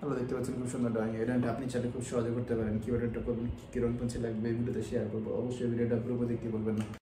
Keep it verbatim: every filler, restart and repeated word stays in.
ভালো দেখতে পাচ্ছেন, খুব সুন্দর ড্রয়িং। এই ড্রয়িংটা আপনি চাইলে খুব সহজে করতে পারেন। কীভাবে ড্রয়িংটা করবেন, কী রং পেন্সিল লাগবে, এই ভিডিওতে শেয়ার করবো। অবশ্যই ভিডিওটা পুরো দেখতে বলবেন না।